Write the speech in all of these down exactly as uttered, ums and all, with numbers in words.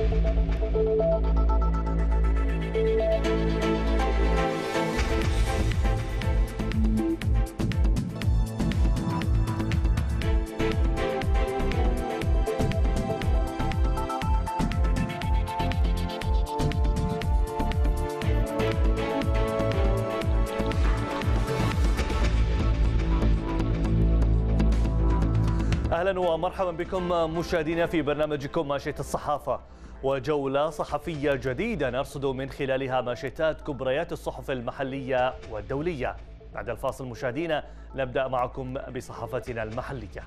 أهلا ومرحبا بكم مشاهدينا في برنامجكم ماشية الصحافة، وجولة صحفية جديدة نرصد من خلالها ماشيتات كبريات الصحف المحلية والدولية. بعد الفاصل مشاهدينا نبدأ معكم بصحافتنا المحلية.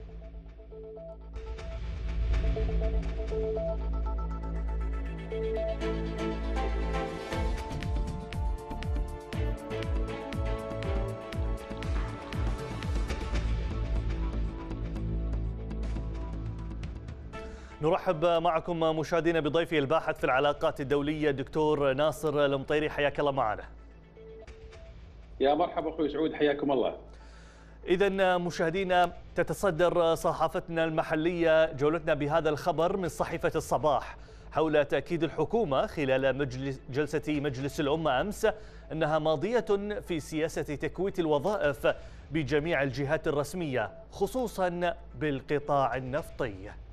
نرحب معكم مشاهدينا بضيفي الباحث في العلاقات الدولية الدكتور ناصر المطيري، حياك الله معنا. يا مرحبا اخوي سعود، حياكم الله. إذا مشاهدينا تتصدر صحافتنا المحلية جولتنا بهذا الخبر من صحيفة الصباح حول تأكيد الحكومة خلال مجلس جلسة مجلس الأمة أمس أنها ماضية في سياسة تكويت الوظائف بجميع الجهات الرسمية خصوصا بالقطاع النفطي.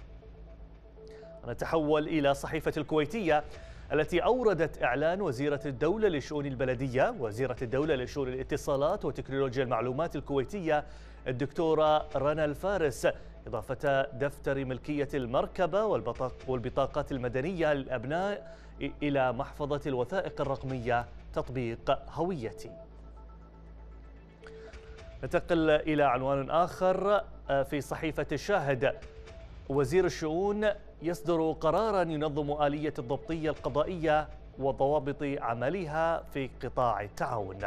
نتحول إلى صحيفة الكويتية التي أوردت إعلان وزيرة الدولة لشؤون البلدية وزيرة الدولة لشؤون الاتصالات وتكنولوجيا المعلومات الكويتية الدكتورة رنا الفارس إضافة دفتر ملكية المركبة والبطاقات المدنية للأبناء إلى محفظة الوثائق الرقمية تطبيق هويتي. ننتقل إلى عنوان آخر في صحيفة الشاهد. وزير الشؤون يصدر قراراً ينظم آلية الضبطية القضائية وضوابط عملها في قطاع التعاون.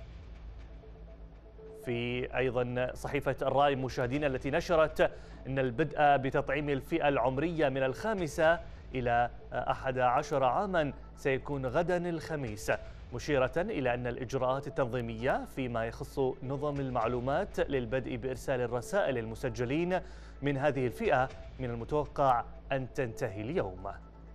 في أيضاً صحيفة الرأي مشاهدينا التي نشرت أن البدء بتطعيم الفئة العمرية من الخامسة إلى أحد عشر عاماً سيكون غداً الخميس، مشيرة إلى أن الإجراءات التنظيمية فيما يخص نظم المعلومات للبدء بإرسال الرسائل المسجلين من هذه الفئة من المتوقع أن تنتهي اليوم.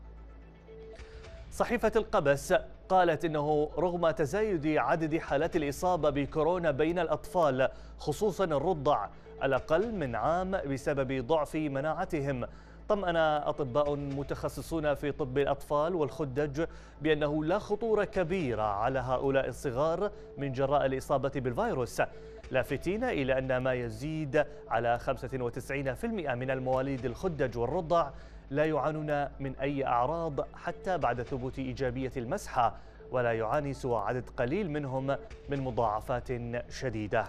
صحيفة القبس قالت إنه رغم تزايد عدد حالات الإصابة بكورونا بين الأطفال خصوصا الرضع الأقل من عام بسبب ضعف مناعتهم، طمأن أطباء متخصصون في طب الأطفال والخدج بأنه لا خطورة كبيرة على هؤلاء الصغار من جراء الإصابة بالفيروس، لافتين إلى أن ما يزيد على خمسة وتسعين بالمئة من المواليد الخدج والرضع لا يعانون من أي أعراض حتى بعد ثبوت إيجابية المسحة، ولا يعاني سوى عدد قليل منهم من مضاعفات شديدة.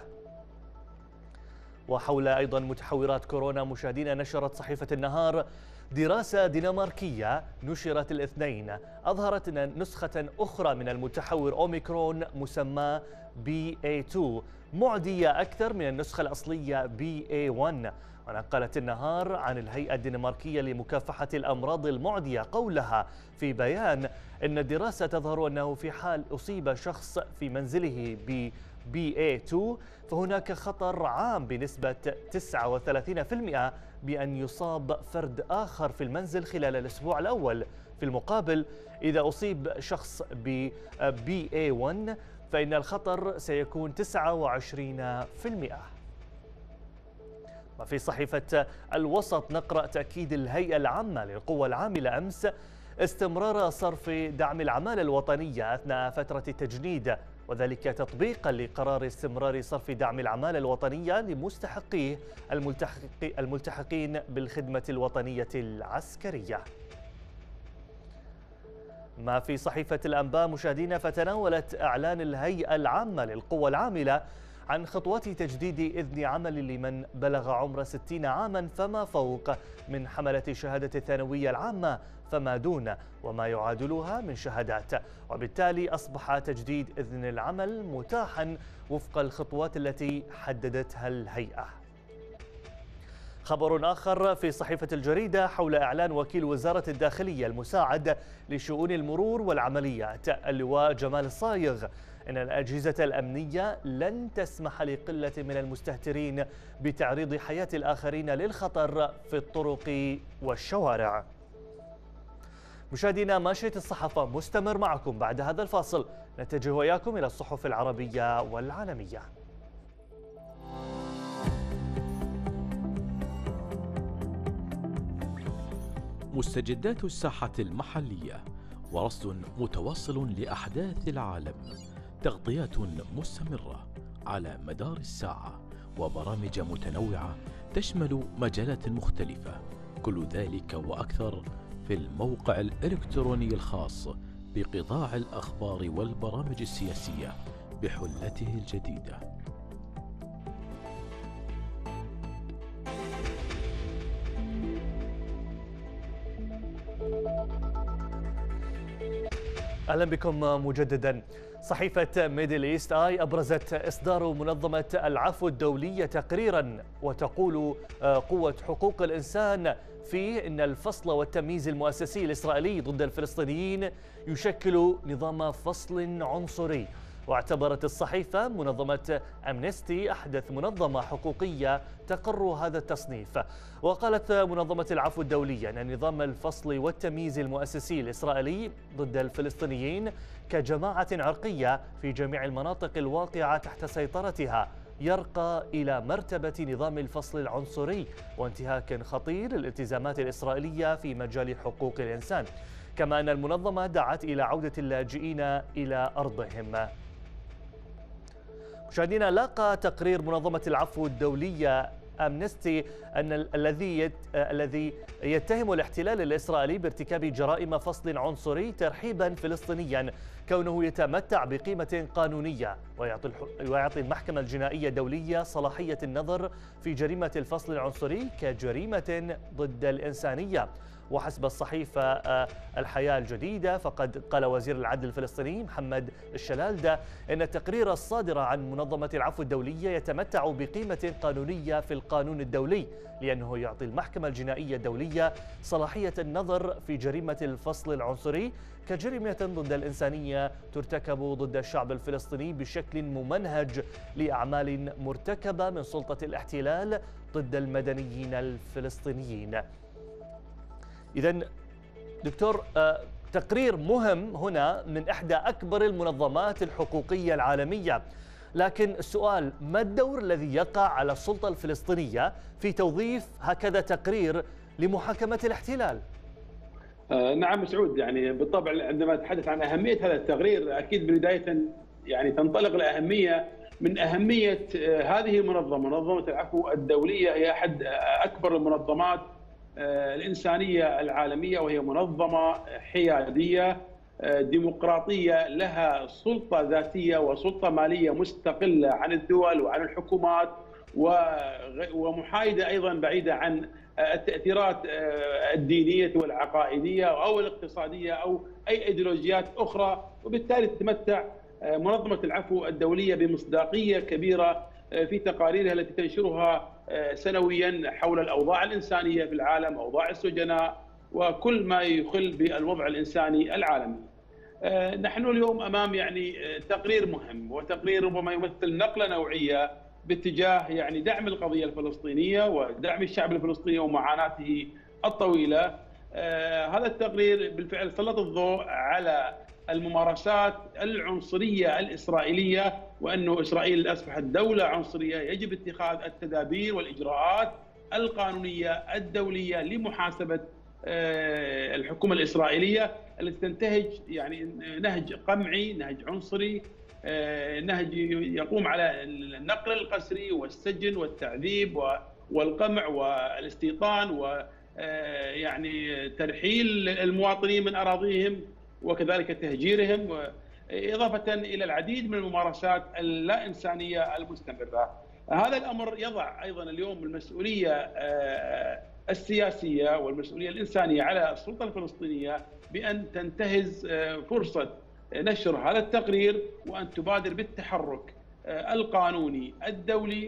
وحول أيضا متحورات كورونا مشاهدينا نشرت صحيفة النهار دراسة دنماركية نشرت الاثنين أظهرت أن نسخة أخرى من المتحور أوميكرون مسمى بي إيه اثنين معدية أكثر من النسخة الأصلية بي إيه واحد. ونقلت النهار عن الهيئة الدنماركية لمكافحة الأمراض المعدية قولها في بيان أن الدراسة تظهر أنه في حال أصيب شخص في منزله ب بي إيه اثنين فهناك خطر عام بنسبة تسعة وثلاثين بالمئة بأن يصاب فرد آخر في المنزل خلال الأسبوع الأول. في المقابل إذا أصيب شخص ب بي إيه واحد فإن الخطر سيكون تسعة وعشرين بالمئة. وفي صحيفة الوسط نقرأ تأكيد الهيئة العامة للقوى العاملة أمس استمرار صرف دعم العمالة الوطنية أثناء فترة التجنيد، وذلك تطبيقا لقرار استمرار صرف دعم العمالة الوطنية لمستحقيه الملتحقين بالخدمة الوطنية العسكرية. ما في صحيفة الأنباء مشاهدينا فتناولت إعلان الهيئة العامة للقوى العاملة عن خطوات تجديد إذن عمل لمن بلغ عمر ستين عاما فما فوق من حملة شهادة الثانوية العامة فما دون وما يعادلها من شهادات، وبالتالي أصبح تجديد إذن العمل متاحا وفق الخطوات التي حددتها الهيئة. خبر آخر في صحيفة الجريدة حول إعلان وكيل وزارة الداخلية المساعد لشؤون المرور والعمليات اللواء جمال الصايغ إن الأجهزة الأمنية لن تسمح لقلة من المستهترين بتعريض حياة الآخرين للخطر في الطرق والشوارع. مشاهدينا ماشية الصحافة مستمر معكم. بعد هذا الفاصل نتجه وإياكم إلى الصحف العربية والعالمية. مستجدات الساحة المحلية ورصد متواصل لأحداث العالم، تغطيات مستمرة على مدار الساعة وبرامج متنوعة تشمل مجالات مختلفة، كل ذلك وأكثر في الموقع الإلكتروني الخاص بقطاع الأخبار والبرامج السياسية بحلته الجديدة. أهلا بكم مجددا. صحيفة ميدل إيست آي أبرزت إصدار منظمة العفو الدولية تقريرا وتقول قوة حقوق الإنسان فيه إن الفصل والتمييز المؤسسي الإسرائيلي ضد الفلسطينيين يشكل نظام فصل عنصري. واعتبرت الصحيفة منظمة أمنستي أحدث منظمة حقوقية تقر هذا التصنيف. وقالت منظمة العفو الدولية أن نظام الفصل والتمييز المؤسسي الإسرائيلي ضد الفلسطينيين كجماعة عرقية في جميع المناطق الواقعة تحت سيطرتها يرقى إلى مرتبة نظام الفصل العنصري وانتهاك خطير للالتزامات الإسرائيلية في مجال حقوق الإنسان. كما أن المنظمة دعت إلى عودة اللاجئين إلى أرضهم. مشاهدينا، لاقى تقرير منظمة العفو الدولية أمنستي أن الذي الذي يتهم الاحتلال الإسرائيلي بارتكاب جرائم فصل عنصري ترحيبا فلسطينيا كونه يتمتع بقيمة قانونية، ويعطي ويعطي المحكمة الجنائية الدولية صلاحية النظر في جريمة الفصل العنصري كجريمة ضد الإنسانية. وحسب الصحيفة الحياة الجديدة فقد قال وزير العدل الفلسطيني محمد الشلالدة إن التقرير الصادر عن منظمة العفو الدولية يتمتع بقيمة قانونية في القانون الدولي، لأنه يعطي المحكمة الجنائية الدولية صلاحية النظر في جريمة الفصل العنصري كجريمة ضد الإنسانية ترتكب ضد الشعب الفلسطيني بشكل ممنهج لأعمال مرتكبة من سلطة الاحتلال ضد المدنيين الفلسطينيين. إذن دكتور، تقرير مهم هنا من إحدى أكبر المنظمات الحقوقية العالمية، لكن السؤال: ما الدور الذي يقع على السلطة الفلسطينية في توظيف هكذا تقرير لمحاكمة الاحتلال؟ آه نعم سعود، يعني بالطبع عندما نتحدث عن أهمية هذا التقرير أكيد بداية يعني تنطلق الأهمية من أهمية هذه المنظمة. منظمة العفو الدولية هي أحد أكبر المنظمات الإنسانية العالمية، وهي منظمة حيادية ديمقراطية لها سلطة ذاتية وسلطة مالية مستقلة عن الدول وعن الحكومات، ومحايدة أيضا بعيدة عن التأثيرات الدينية والعقائدية أو الاقتصادية أو أي إيديولوجيات أخرى. وبالتالي تتمتع منظمة العفو الدولية بمصداقية كبيرة في تقاريرها التي تنشرها سنويا حول الأوضاع الإنسانية في العالم، أوضاع السجناء وكل ما يخل بالوضع الإنساني العالمي. نحن اليوم أمام يعني تقرير مهم، وتقرير ربما يمثل نقلة نوعية باتجاه يعني دعم القضية الفلسطينية ودعم الشعب الفلسطيني ومعاناته الطويلة. هذا التقرير بالفعل سلط الضوء على الممارسات العنصرية الإسرائيلية، وأنه إسرائيل أصبحت دولة عنصرية يجب اتخاذ التدابير والإجراءات القانونية الدولية لمحاسبة الحكومة الإسرائيلية التي تنتهج يعني نهج قمعي، نهج عنصري، نهج يقوم على النقل القسري والسجن والتعذيب والقمع والاستيطان ويعني ترحيل المواطنين من أراضيهم وكذلك تهجيرهم، إضافة إلى العديد من الممارسات اللا إنسانية المستمرة. هذا الأمر يضع أيضا اليوم المسؤولية السياسية والمسؤولية الإنسانية على السلطة الفلسطينية بأن تنتهز فرصة نشر هذا التقرير وأن تبادر بالتحرك القانوني الدولي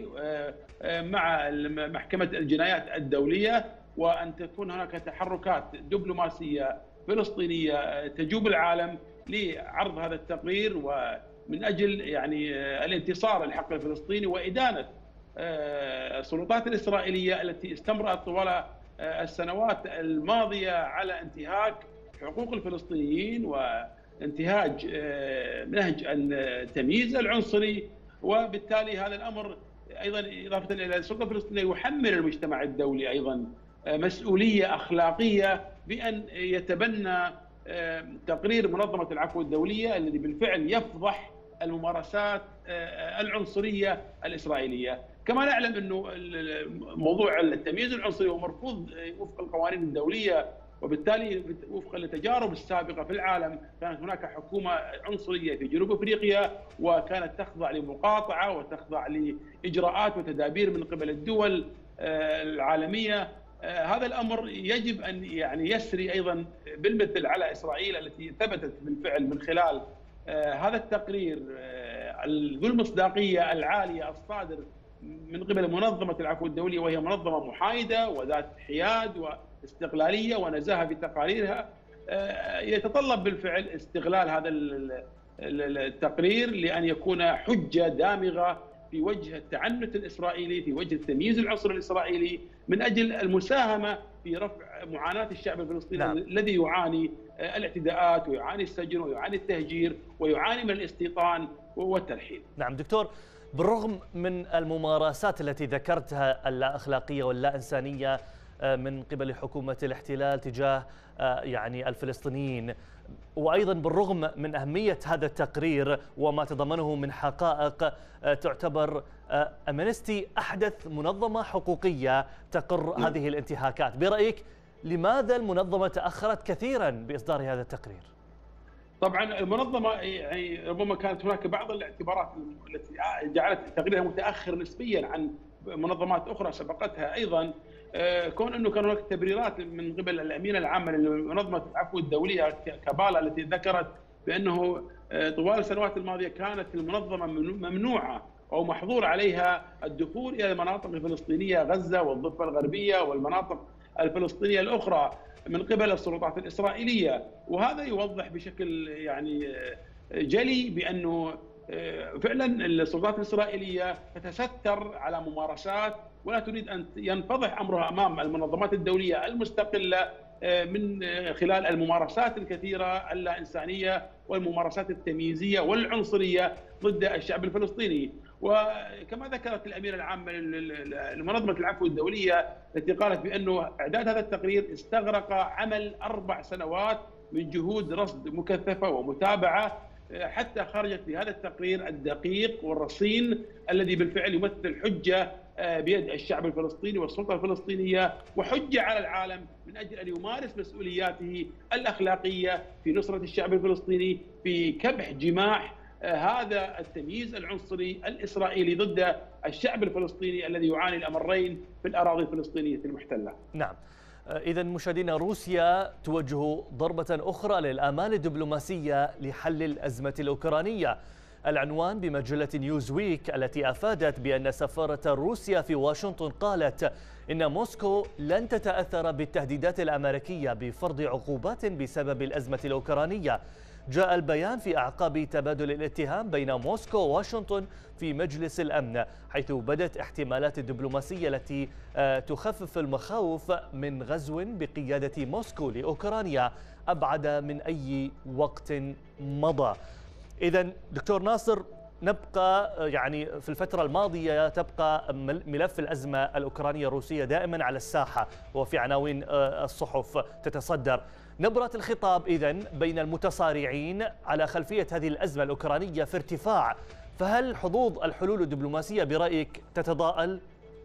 مع محكمة الجنايات الدولية، وأن تكون هناك تحركات دبلوماسية فلسطينية تجوب العالم لعرض هذا التقرير ومن أجل يعني الانتصار للحق الفلسطيني وإدانة السلطات الإسرائيلية التي استمرت طوال السنوات الماضية على انتهاك حقوق الفلسطينيين وانتهاج نهج التمييز العنصري، وبالتالي هذا الامر ايضا اضافه الى السلطه الفلسطينيه يحمل المجتمع الدولي ايضا مسؤوليه اخلاقيه بان يتبنى تقرير منظمه العفو الدوليه الذي بالفعل يفضح الممارسات العنصريه الاسرائيليه. كما نعلم انه موضوع التمييز العنصري هو مرفوض وفق القوانين الدوليه، وبالتالي وفقا للتجارب السابقه في العالم كانت هناك حكومه عنصريه في جنوب افريقيا وكانت تخضع لمقاطعه وتخضع لاجراءات وتدابير من قبل الدول العالميه. هذا الامر يجب ان يعني يسري ايضا بالمثل على اسرائيل التي ثبتت بالفعل من خلال هذا التقرير ذو المصداقيه العاليه الصادر من قبل منظمه العفو الدوليه، وهي منظمه محايده وذات حياد واستقلاليه ونزاهه في تقاريرها. يتطلب بالفعل استغلال هذا التقرير لان يكون حجه دامغه في وجه التعنت الاسرائيلي، في وجه التمييز العنصري الاسرائيلي، من اجل المساهمه في رفع معاناه الشعب الفلسطيني نعم. الذي يعاني الاعتداءات ويعاني السجن ويعاني التهجير ويعاني من الاستيطان والترحيل. نعم دكتور، بالرغم من الممارسات التي ذكرتها اللا اخلاقيه واللا انسانيه من قبل حكومه الاحتلال تجاه يعني الفلسطينيين، وايضا بالرغم من اهميه هذا التقرير وما تضمنه من حقائق، تعتبر امنستي احدث منظمه حقوقيه تقر هذه الانتهاكات. برايك لماذا المنظمه تاخرت كثيرا باصدار هذا التقرير؟ طبعا المنظمه يعني ربما كانت هناك بعض الاعتبارات التي جعلت تقريرها متاخر نسبيا عن منظمات اخرى سبقتها ايضا، كون انه كان هناك تبريرات من قبل الامينه العامه لمنظمه العفو الدوليه كابالا التي ذكرت بانه طوال السنوات الماضيه كانت المنظمه ممنوعه او محظور عليها الدخول الى المناطق الفلسطينيه غزه والضفه الغربيه والمناطق الفلسطينيه الاخرى من قبل السلطات الاسرائيليه، وهذا يوضح بشكل يعني جلي بانه فعلا السلطات الاسرائيليه تتستر على ممارسات ولا تريد ان ينفضح امرها امام المنظمات الدوليه المستقله من خلال الممارسات الكثيره اللا انسانيه والممارسات التمييزيه والعنصريه ضد الشعب الفلسطيني. وكما ذكرت الامينه العامه لمنظمه العفو الدوليه التي قالت بانه اعداد هذا التقرير استغرق عمل اربع سنوات من جهود رصد مكثفه ومتابعه حتى خرجت بهذا التقرير الدقيق والرصين الذي بالفعل يمثل حجه بيد الشعب الفلسطيني والسلطه الفلسطينيه وحجه على العالم من اجل ان يمارس مسؤولياته الاخلاقيه في نصره الشعب الفلسطيني في كبح جماح هذا التمييز العنصري الاسرائيلي ضد الشعب الفلسطيني الذي يعاني الامرين في الاراضي الفلسطينيه المحتله. نعم. إذا مشاهدينا، روسيا توجه ضربة أخرى للآمال الدبلوماسية لحل الأزمة الأوكرانية. العنوان بمجلة نيوزويك التي أفادت بأن سفارة روسيا في واشنطن قالت إن موسكو لن تتأثر بالتهديدات الأمريكية بفرض عقوبات بسبب الأزمة الأوكرانية. جاء البيان في أعقاب تبادل الاتهام بين موسكو وواشنطن في مجلس الأمن، حيث بدت احتمالات الدبلوماسية التي تخفف المخاوف من غزو بقيادة موسكو لأوكرانيا أبعد من أي وقت مضى. إذن دكتور ناصر، نبقى يعني في الفترة الماضية تبقى ملف الأزمة الأوكرانية الروسية دائما على الساحة وفي عناوين الصحف تتصدر. نبرة الخطاب إذن بين المتصارعين على خلفية هذه الأزمة الأوكرانية في ارتفاع، فهل حظوظ الحلول الدبلوماسية برأيك تتضاءل؟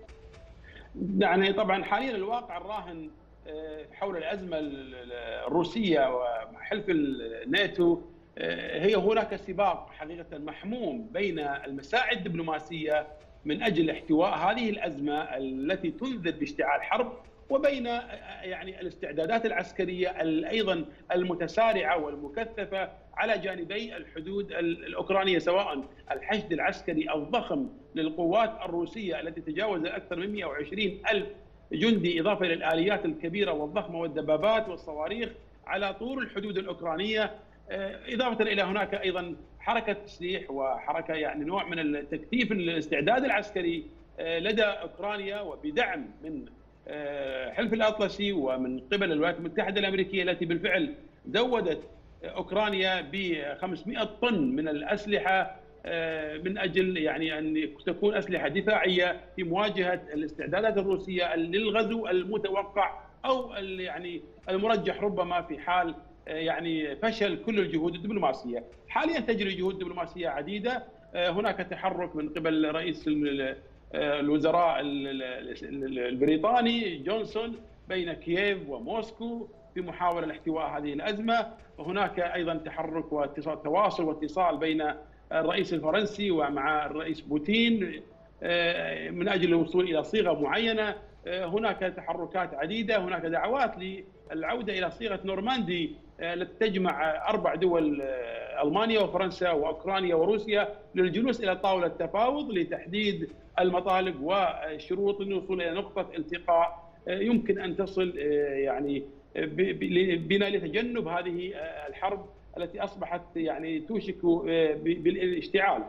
يعني طبعا حاليا الواقع الراهن حول الأزمة الروسية وحلف الناتو هي هناك سباق حقيقة محموم بين المساعي الدبلوماسية من أجل احتواء هذه الأزمة التي تنذر باشتعال حرب، وبين يعني الاستعدادات العسكرية أيضا المتسارعة والمكثفة على جانبي الحدود الأوكرانية، سواء الحشد العسكري الضخم للقوات الروسية التي تجاوز أكثر من مئة وعشرين ألف جندي، إضافة إلى الآليات الكبيرة والضخمة والدبابات والصواريخ على طول الحدود الأوكرانية، إضافة إلى هناك أيضا حركة تسليح وحركة يعني نوع من التكثيف الاستعداد العسكري لدى أوكرانيا وبدعم من حلف الأطلسي ومن قبل الولايات المتحدة الأمريكية التي بالفعل زودت اوكرانيا ب خمسمئة طن من الاسلحه من اجل يعني ان تكون اسلحه دفاعيه في مواجهه الاستعدادات الروسيه للغزو المتوقع او يعني المرجح ربما في حال يعني فشل كل الجهود الدبلوماسيه. حاليا تجري جهود دبلوماسيه عديده، هناك تحرك من قبل رئيس الوزراء البريطاني جونسون بين كييف وموسكو في محاوله لاحتواء هذه الازمه، وهناك ايضا تحرك واتصال تواصل واتصال بين الرئيس الفرنسي ومع الرئيس بوتين من اجل الوصول الى صيغه معينه. هناك تحركات عديده، هناك دعوات للعوده الى صيغه نورماندي التي تجمع اربع دول، المانيا وفرنسا واوكرانيا وروسيا، للجلوس الى طاوله التفاوض لتحديد المطالب والشروط للوصول الى نقطه التقاء يمكن ان تصل يعني بنا لتجنب هذه الحرب التي اصبحت يعني توشك بالاشتعال.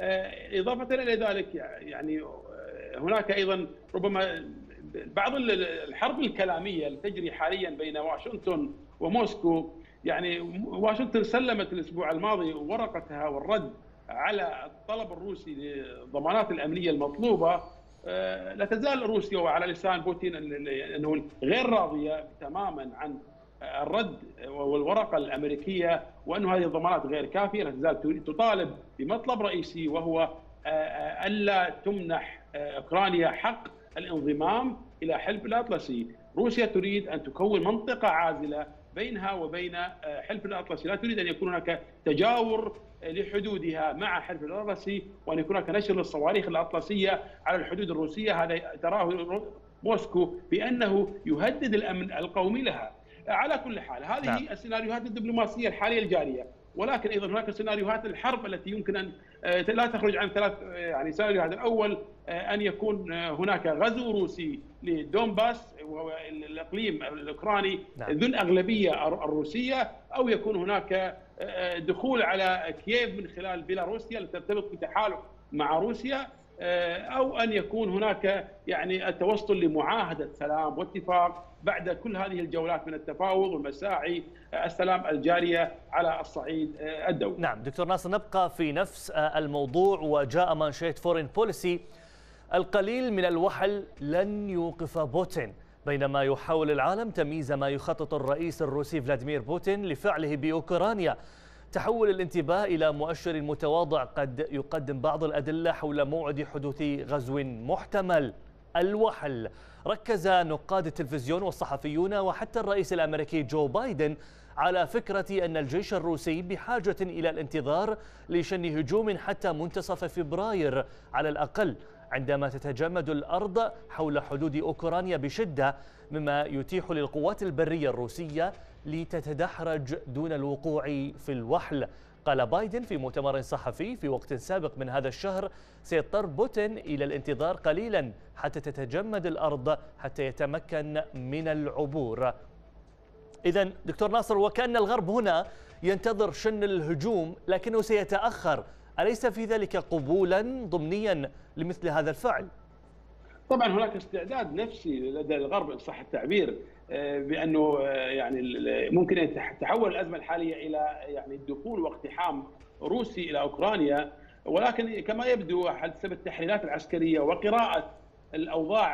اضافه الى ذلك يعني هناك ايضا ربما بعض الحرب الكلاميه التي تجري حاليا بين واشنطن وموسكو. يعني واشنطن سلمت الاسبوع الماضي ورقتها والرد على الطلب الروسي للضمانات الامنيه المطلوبه. لا تزال روسيا وعلى لسان بوتين انه غير راضيه تماما عن الرد والورقه الامريكيه، وان هذه الضمانات غير كافيه. لا تزال تطالب بمطلب رئيسي وهو الا تمنح اوكرانيا حق الانضمام الى حلف الاطلسي. روسيا تريد ان تكون منطقه عازله بينها وبين حلف الاطلسي، لا تريد ان يكون هناك تجاور لحدودها مع حلف الاطلسي، وان يكون هناك نشر للصواريخ الاطلسيه على الحدود الروسيه. هذا تراه موسكو بانه يهدد الامن القومي لها. على كل حال هذه نعم. السيناريوهات الدبلوماسيه الحاليه الجاريه، ولكن ايضا هناك سيناريوهات الحرب التي يمكن ان لا تخرج عن ثلاث يعني سيناريوهات. الاول ان يكون هناك غزو روسي لدونباس وهو الاقليم الاوكراني نعم. ذو الاغلبيه الروسيه، او يكون هناك دخول على كييف من خلال بيلاروسيا التي ترتبط بتحالف مع روسيا، او ان يكون هناك يعني التوصل لمعاهده سلام واتفاق بعد كل هذه الجولات من التفاوض والمساعي السلام الجاريه على الصعيد الدولي. نعم دكتور ناصر، نبقى في نفس الموضوع. وجاء مانشيت فورين بوليسي: القليل من الوحل لن يوقف بوتين، بينما يحاول العالم تمييز ما يخطط الرئيس الروسي فلاديمير بوتين لفعله بأوكرانيا. تحول الانتباه إلى مؤشر متواضع قد يقدم بعض الأدلة حول موعد حدوث غزو محتمل. الوحل. ركز نقاد التلفزيون والصحفيون وحتى الرئيس الأمريكي جو بايدن على فكرة أن الجيش الروسي بحاجة إلى الانتظار لشن هجوم حتى منتصف فبراير على الأقل، عندما تتجمد الأرض حول حدود أوكرانيا بشدة، مما يتيح للقوات البرية الروسية لتتدحرج دون الوقوع في الوحل. قال بايدن في مؤتمر صحفي في وقت سابق من هذا الشهر: سيضطر بوتين إلى الانتظار قليلا حتى تتجمد الأرض حتى يتمكن من العبور. إذن دكتور ناصر، وكأن الغرب هنا ينتظر شن الهجوم لكنه سيتأخر، أليس في ذلك قبولا ضمنيا لمثل هذا الفعل؟ طبعا هناك استعداد نفسي لدى الغرب إن صح التعبير بانه يعني ممكن ان تتحول الازمه الحاليه الى يعني الدخول واقتحام روسي الى اوكرانيا، ولكن كما يبدو حسب التحليلات العسكريه وقراءه الاوضاع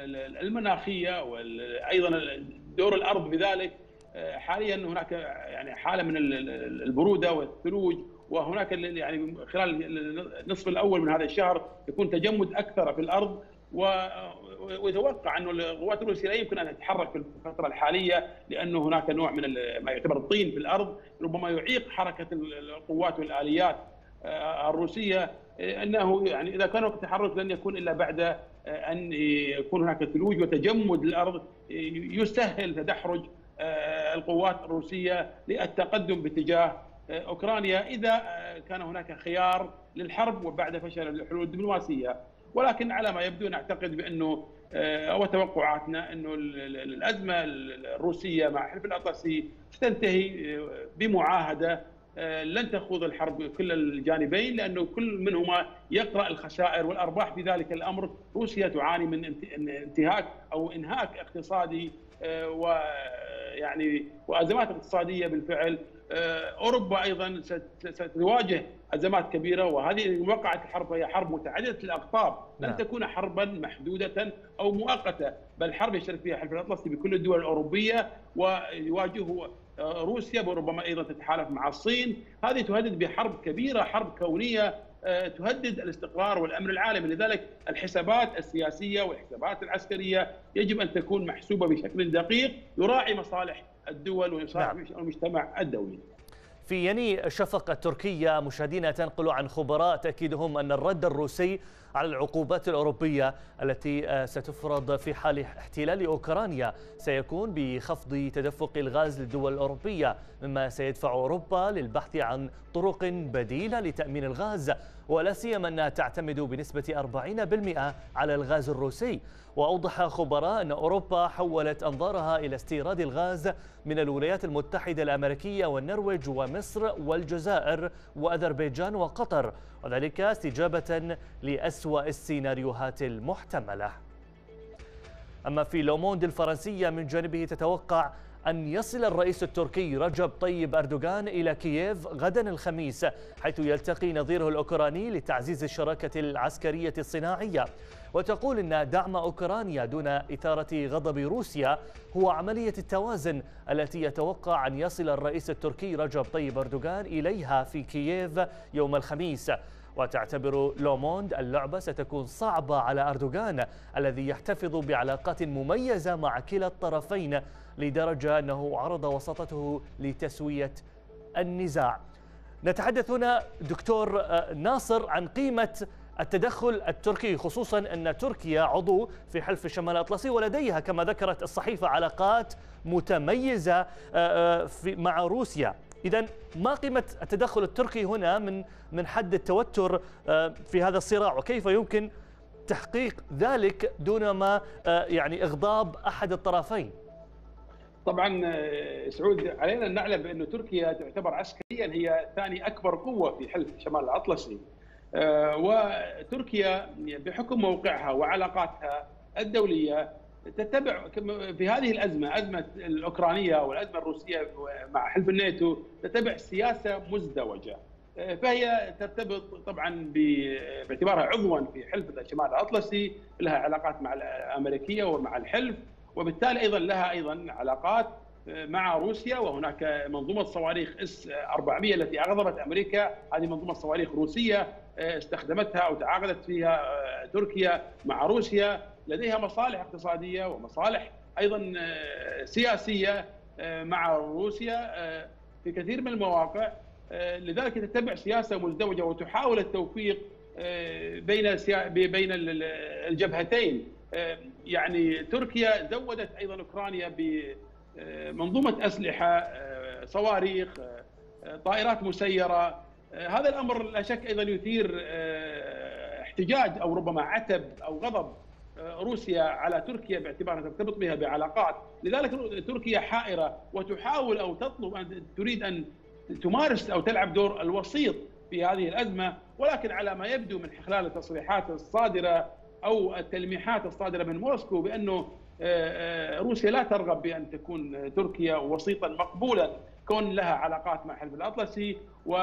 المناخيه وايضا دور الارض بذلك، حاليا هناك يعني حاله من البروده والثلوج، وهناك يعني خلال النصف الاول من هذا الشهر يكون تجمد اكثر في الارض، ويتوقع انه القوات الروسيه لا يمكن ان تتحرك في الفتره الحاليه، لانه هناك نوع من ما يعتبر الطين في الارض ربما يعيق حركه القوات والاليات الروسيه. انه يعني اذا كان التحرك لن يكون الا بعد ان يكون هناك ثلوج وتجمد للارض يسهل تدحرج القوات الروسيه للتقدم باتجاه اوكرانيا اذا كان هناك خيار للحرب وبعد فشل الحلول الدبلوماسيه. ولكن على ما يبدو نعتقد بانه او توقعاتنا انه الازمه الروسيه مع حلف الاطلسي ستنتهي بمعاهده لن تخوض الحرب كل الجانبين، لانه كل منهما يقرا الخسائر والارباح في ذلك الامر. روسيا تعاني من انتهاك او انهاك اقتصادي يعني وازمات اقتصاديه بالفعل. اوروبا ايضا ستواجه ازمات كبيره، وهذه وقعت الحرب هي حرب متعدده الاقطاب، لن تكون حربا محدوده او مؤقته، بل حرب يشترك فيها الحلف الاطلسي بكل الدول الاوروبيه، ويواجه روسيا وربما ايضا تتحالف مع الصين. هذه تهدد بحرب كبيره، حرب كونيه تهدد الاستقرار والامن العالمي. لذلك الحسابات السياسيه والحسابات العسكريه يجب ان تكون محسوبه بشكل دقيق يراعي مصالح الدول ومصالح المجتمع الدولي. في يني شفق التركية مشاهدينا تنقل عن خبراء تأكيدهم أن الرد الروسي على العقوبات الأوروبية التي ستفرض في حال احتلال أوكرانيا سيكون بخفض تدفق الغاز للدول الأوروبية، مما سيدفع أوروبا للبحث عن طرق بديلة لتأمين الغاز، ولا سيما أنها تعتمد بنسبة أربعين بالمئة على الغاز الروسي. وأوضح خبراء أن أوروبا حولت أنظارها إلى استيراد الغاز من الولايات المتحدة الأمريكية والنرويج ومصر والجزائر وأذربيجان وقطر، وذلك استجابة لأسوأ السيناريوهات المحتملة. أما في لوموند الفرنسية من جانبه تتوقع أن يصل الرئيس التركي رجب طيب أردوغان إلى كييف غدا الخميس، حيث يلتقي نظيره الأوكراني لتعزيز الشراكة العسكرية الصناعية. وتقول أن دعم أوكرانيا دون إثارة غضب روسيا هو عملية التوازن التي يتوقع أن يصل الرئيس التركي رجب طيب أردوغان إليها في كييف يوم الخميس. وتعتبر لوموند اللعبة ستكون صعبة على أردوغان الذي يحتفظ بعلاقات مميزة مع كلا الطرفين، لدرجة أنه عرض وساطته لتسوية النزاع. نتحدث هنا دكتور ناصر عن قيمة التدخل التركي، خصوصا أن تركيا عضو في حلف الشمال الأطلسي ولديها كما ذكرت الصحيفة علاقات متميزة مع روسيا. إذن ما قيمة التدخل التركي هنا من من حد التوتر في هذا الصراع، وكيف يمكن تحقيق ذلك دون ما يعني إغضاب أحد الطرفين؟ طبعا سعود، علينا ان نعلم بأن تركيا تعتبر عسكريا هي ثاني اكبر قوه في حلف شمال الاطلسي، وتركيا بحكم موقعها وعلاقاتها الدوليه تتبع في هذه الازمه، ازمه الاوكرانيه والازمه الروسيه مع حلف الناتو، تتبع سياسه مزدوجه. فهي ترتبط طبعا باعتبارها عضوا في حلف الشمال الاطلسي، لها علاقات مع الامريكيه ومع الحلف، وبالتالي ايضا لها ايضا علاقات مع روسيا. وهناك منظومه صواريخ اس أربعمئة التي اغضبت امريكا، هذه منظومه صواريخ روسيه استخدمتها او تعاقدت فيها تركيا مع روسيا. لديها مصالح اقتصاديه ومصالح ايضا سياسيه مع روسيا في كثير من المواقع، لذلك تتبع سياسه مزدوجه وتحاول التوفيق بين بين الجبهتين. يعني تركيا زودت ايضا اوكرانيا بمنظومه اسلحه، صواريخ، طائرات مسيره. هذا الامر لا شك ايضا يثير احتجاج او ربما عتب او غضب روسيا على تركيا باعتبارها ترتبط بها بعلاقات. لذلك تركيا حائره وتحاول او تطلب ان تريد ان تمارس او تلعب دور الوسيط في هذه الازمه، ولكن على ما يبدو من خلال التصريحات الصادره او التلميحات الصادره من موسكو بانه روسيا لا ترغب بان تكون تركيا وسيطا مقبولا، كون لها علاقات مع حلف الاطلسي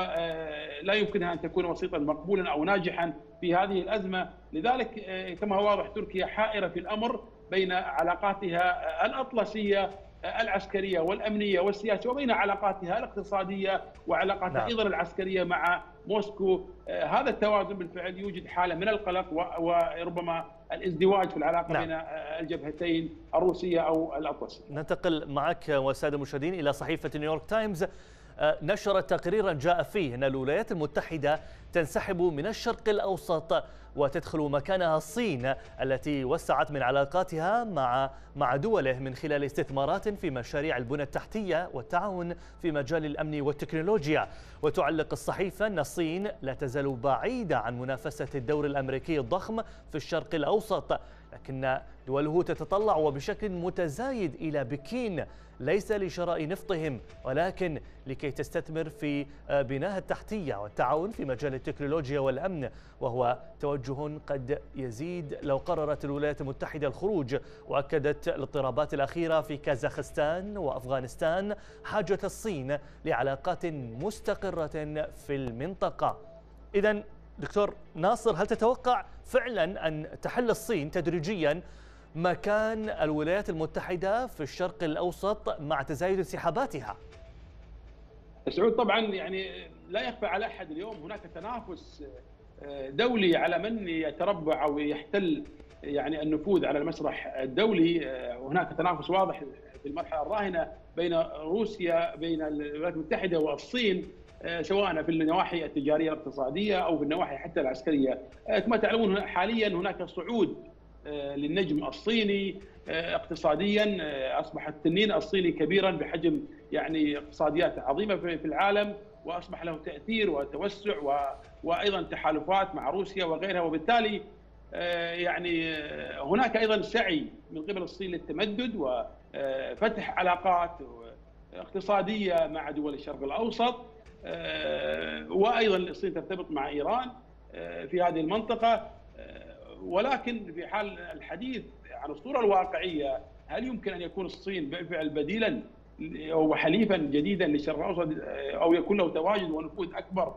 ولا يمكنها ان تكون وسيطا مقبولا او ناجحا في هذه الازمه. لذلك كما هو واضح تركيا حائره في الامر بين علاقاتها الاطلسيه العسكريه والامنيه والسياسيه وبين علاقاتها الاقتصاديه وعلاقاتها نعم. ايضا العسكريه مع موسكو. هذا التوازن بالفعل يوجد حاله من القلق وربما الازدواج في العلاقه نعم. بين الجبهتين الروسيه او الاطلسيه. ننتقل معك والساده المشاهدين الى صحيفه نيويورك تايمز، نشرت تقريرا جاء فيه أن الولايات المتحدة تنسحب من الشرق الأوسط وتدخل مكانها الصين التي وسعت من علاقاتها مع مع دوله من خلال استثمارات في مشاريع البنى التحتية والتعاون في مجال الأمن والتكنولوجيا. وتعلق الصحيفة أن الصين لا تزال بعيدة عن منافسة الدور الأمريكي الضخم في الشرق الأوسط، لكن دوله تتطلع وبشكل متزايد إلى بكين، ليس لشراء نفطهم ولكن لكي تستثمر في بناء التحتية والتعاون في مجال التكنولوجيا والأمن، وهو توجه قد يزيد لو قررت الولايات المتحدة الخروج. وأكدت الاضطرابات الأخيرة في كازاخستان وأفغانستان حاجة الصين لعلاقات مستقرة في المنطقة. إذن دكتور ناصر، هل تتوقع فعلا أن تحل الصين تدريجيا مكان الولايات المتحدة في الشرق الأوسط مع تزايد انسحاباتها؟ سعود، طبعا يعني لا يخفى على أحد اليوم هناك تنافس دولي على من يتربع أو يحتل يعني النفوذ على المسرح الدولي. هناك تنافس واضح في المرحلة الراهنة بين روسيا بين الولايات المتحدة والصين، سواء في النواحي التجارية الاقتصادية أو في النواحي حتى العسكرية. كما تعلمون حاليا هناك صعود للنجم الصيني اقتصاديا، أصبح التنين الصيني كبيرا بحجم يعني اقتصاديات عظيمة في العالم، وأصبح له تأثير وتوسع وأيضا تحالفات مع روسيا وغيرها. وبالتالي يعني هناك أيضا سعي من قبل الصين للتمدد وفتح علاقات اقتصادية مع دول الشرق الأوسط، وأيضا الصين ترتبط مع إيران في هذه المنطقة. ولكن في حال الحديث عن الصورة الواقعية، هل يمكن أن يكون الصين بالفعل بديلا أو حليفا جديدا للشرق الأوسط، أو يكون له تواجد ونفوذ أكبر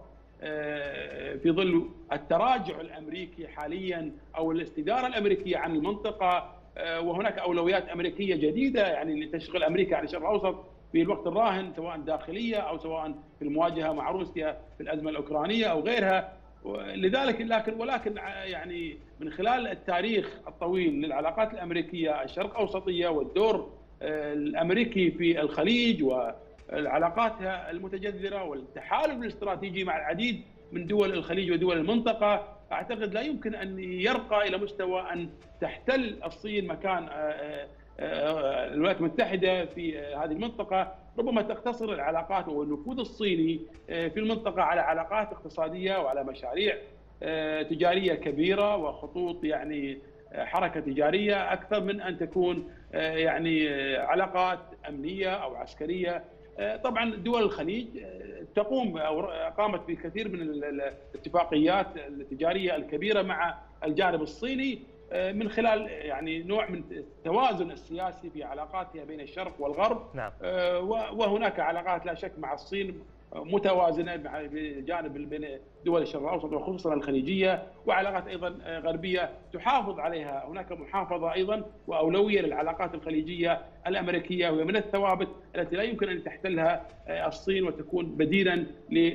في ظل التراجع الأمريكي حاليا أو الاستدارة الأمريكية عن المنطقة، وهناك أولويات أمريكية جديدة يعني لتشغيل أمريكا عن الشرق الأوسط في الوقت الراهن، سواء داخلية أو سواء في المواجهة مع روسيا في الأزمة الأوكرانية أو غيرها. لذلك لكن ولكن يعني من خلال التاريخ الطويل للعلاقات الأمريكية الشرق أوسطية والدور الأمريكي في الخليج والعلاقاتها المتجذرة والتحالف الاستراتيجي مع العديد من دول الخليج ودول المنطقة، أعتقد لا يمكن أن يرقى إلى مستوى أن تحتل الصين مكان الولايات المتحدة في هذه المنطقة. ربما تقتصر العلاقات والنفوذ الصيني في المنطقة على علاقات اقتصادية وعلى مشاريع تجارية كبيرة وخطوط يعني حركة تجارية، أكثر من أن تكون يعني علاقات أمنية أو عسكرية. طبعا دول الخليج تقوم أو قامت بكثير من الاتفاقيات التجارية الكبيرة مع الجانب الصيني من خلال يعني نوع من التوازن السياسي في علاقاتها بين الشرق والغرب. نعم. وهناك علاقات لا شك مع الصين متوازنه بجانب بين دول الشرق الاوسط وخصوصا الخليجيه، وعلاقات ايضا غربيه تحافظ عليها. هناك محافظه ايضا واولويه للعلاقات الخليجيه الامريكيه، وهي من الثوابت التي لا يمكن ان تحتلها الصين وتكون بديلا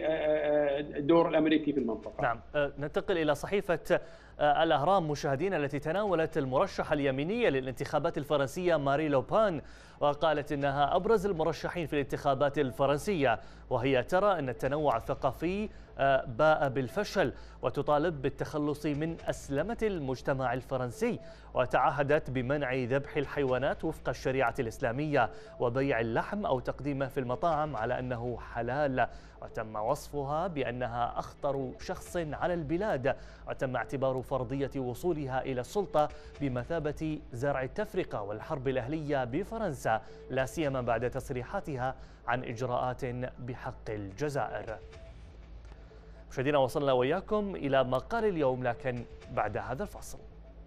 للدور الامريكي في المنطقه. نعم. ننتقل الى صحيفه الأهرام مشاهدينا، التي تناولت المرشحة اليمينية للانتخابات الفرنسية ماري لوبان، وقالت إنها أبرز المرشحين في الانتخابات الفرنسية، وهي ترى أن التنوع الثقافي باء بالفشل، وتطالب بالتخلص من أسلمة المجتمع الفرنسي، وتعهدت بمنع ذبح الحيوانات وفق الشريعة الإسلامية وبيع اللحم أو تقديمه في المطاعم على أنه حلال، وتم وصفها بأنها أخطر شخص على البلاد، وتم اعتبار فرضية وصولها إلى السلطة بمثابة زرع التفرقة والحرب الأهلية بفرنسا، لا سيما بعد تصريحاتها عن إجراءات بحق الجزائر. مشاهدينا، وصلنا وإياكم إلى مقال اليوم، لكن بعد هذا الفصل.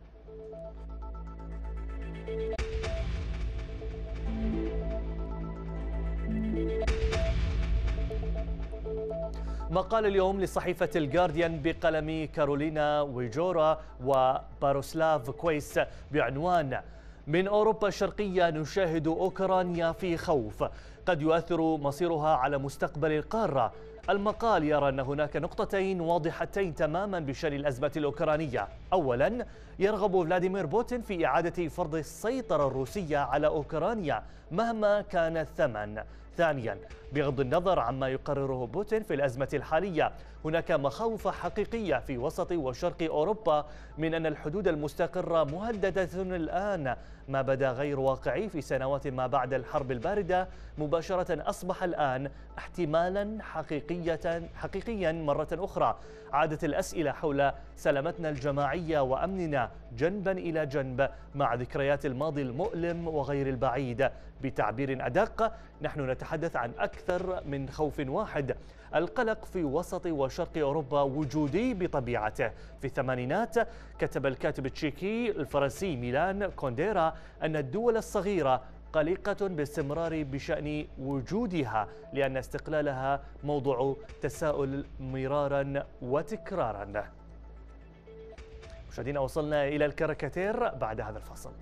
مقال اليوم لصحيفة الجارديان بقلم كارولينا ويجورا وباروسلاف كويس بعنوان: من أوروبا الشرقية نشاهد أوكرانيا في خوف قد يؤثر مصيرها على مستقبل القارة. المقال يرى أن هناك نقطتين واضحتين تماما بشأن الأزمة الأوكرانية. أولا، يرغب فلاديمير بوتين في إعادة فرض السيطرة الروسية على أوكرانيا مهما كان الثمن. ثانيا، بغض النظر عما يقرره بوتين في الأزمة الحالية، هناك مخاوف حقيقية في وسط وشرق أوروبا من أن الحدود المستقرة مهددة الآن. ما بدا غير واقعي في سنوات ما بعد الحرب الباردة مباشرة أصبح الآن احتمالا حقيقية حقيقيا مرة أخرى. عادت الأسئلة حول سلامتنا الجماعية وأمننا جنبا إلى جنب مع ذكريات الماضي المؤلم وغير البعيد. بتعبير أدق، نحن نتحدث عن أكثر من خوف واحد. القلق في وسط وشرق أوروبا وجودي بطبيعته. في الثمانينات كتب الكاتب التشيكي الفرنسي ميلان كونديرا أن الدول الصغيرة قلقة باستمرار بشأن وجودها، لأن استقلالها موضوع تساؤل مرارا وتكرارا. مشاهدينا، وصلنا إلى الكاريكاتير بعد هذا الفصل.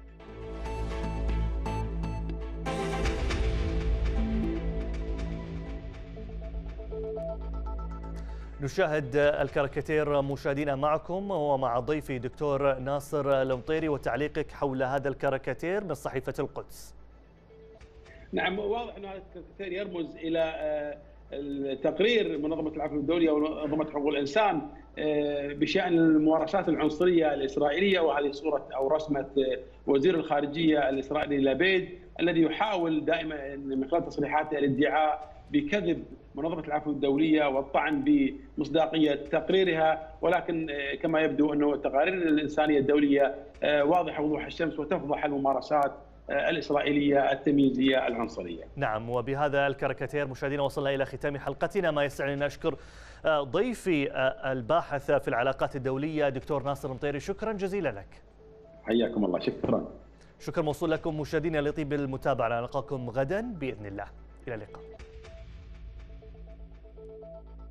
نشاهد الكاريكاتير مشاهدينا معكم ومع ضيفي دكتور ناصر المطيري، وتعليقك حول هذا الكاريكاتير من صحيفة القدس. نعم، واضح أن هذا الكاريكاتير يرمز إلى تقرير منظمة العفو الدولية ومنظمة حقوق الإنسان بشأن الممارسات العنصرية الإسرائيلية، وهذه صورة أو رسمة وزير الخارجية الإسرائيلي لابيد الذي يحاول دائما من خلال تصريحاته الادعاء بكذب منظمة العفو الدولية والطعن بمصداقية تقريرها، ولكن كما يبدو أنه التقارير الإنسانية الدولية واضحة وضوح الشمس وتفضح الممارسات الإسرائيلية التمييزية العنصرية. نعم، وبهذا الكاريكاتير مشاهدينا وصلنا إلى ختام حلقتنا. ما يسعني أن أشكر ضيفي الباحث في العلاقات الدولية دكتور ناصر المطيري، شكرا جزيلا لك. حياكم الله. شكرا. شكرا موصول لكم مشاهدينا لطيب المتابعة. نلقاكم غدا بإذن الله. إلى اللقاء.